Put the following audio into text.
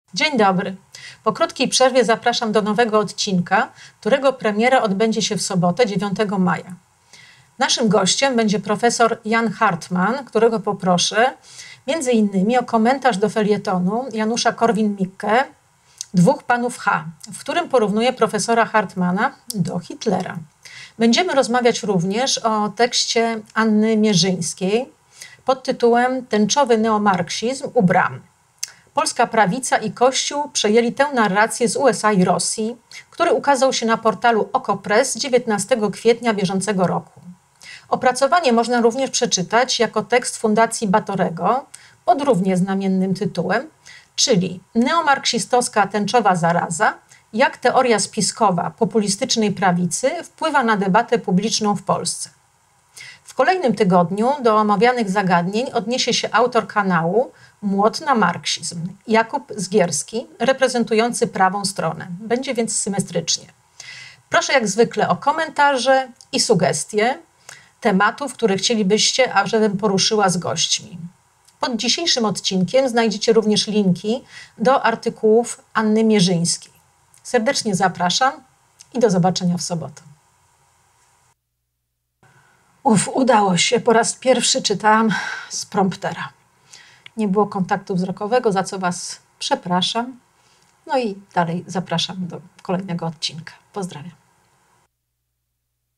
Dzień dobry. Po krótkiej przerwie zapraszam do nowego odcinka, którego premiera odbędzie się w sobotę 9 maja. Naszym gościem będzie profesor Jan Hartman, którego poproszę między innymi o komentarz do felietonu Janusza Korwin-Mikke Dwóch panów H, w którym porównuje profesora Hartmana do Hitlera. Będziemy rozmawiać również o tekście Anny Mierzyńskiej pod tytułem Tęczowy neomarksizm u bram. Polska prawica i Kościół przejęli tę narrację z USA i Rosji, który ukazał się na portalu Okopres 19 kwietnia bieżącego roku. Opracowanie można również przeczytać jako tekst Fundacji Batorego pod równie znamiennym tytułem, czyli Neomarksistowska tęczowa zaraza, jak teoria spiskowa populistycznej prawicy wpływa na debatę publiczną w Polsce. W kolejnym tygodniu do omawianych zagadnień odniesie się autor kanału Młot na marksizm, Jakub Zgierski, reprezentujący prawą stronę. Będzie więc symetrycznie. Proszę jak zwykle o komentarze i sugestie tematów, które chcielibyście, ażebym poruszyła z gośćmi. Pod dzisiejszym odcinkiem znajdziecie również linki do artykułów Anny Mierzyńskiej. Serdecznie zapraszam i do zobaczenia w sobotę. Udało się. Po raz pierwszy czytałam z promptera. Nie było kontaktu wzrokowego, za co Was przepraszam. No i dalej zapraszam do kolejnego odcinka. Pozdrawiam.